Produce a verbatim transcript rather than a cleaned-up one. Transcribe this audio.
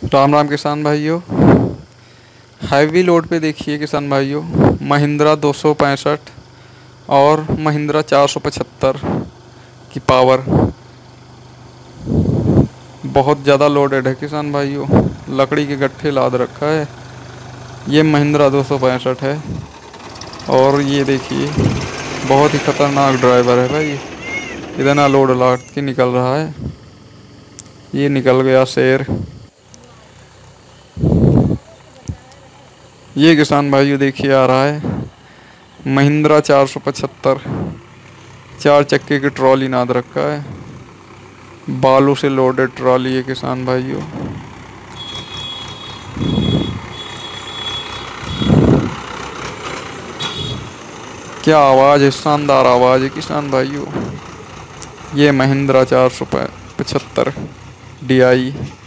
राम राम किसान भाइयों। Heavy load पे देखिए किसान भाइयों, महिंद्रा दो सौ पैंसठ और महिंद्रा चार सौ पचहत्तर की पावर बहुत ज़्यादा लोडेड है किसान भाइयों। लकड़ी के गट्ठे लाद रखा है। ये महिंद्रा दो सौ पैंसठ है और ये देखिए बहुत ही ख़तरनाक ड्राइवर है भाई। इतना लोड लाद के निकल रहा है। ये निकल गया शेर। ये किसान भाइयों देखिए आ रहा है महिंद्रा चार सौ पचहत्तर, चार चक्के की ट्रॉली नाद रखा है। बालू से लोडेड ट्रॉली है किसान भाइयों। क्या आवाज़ है, शानदार आवाज़ है किसान भाइयों। ये महिंद्रा चार सौ पचहत्तर डी आई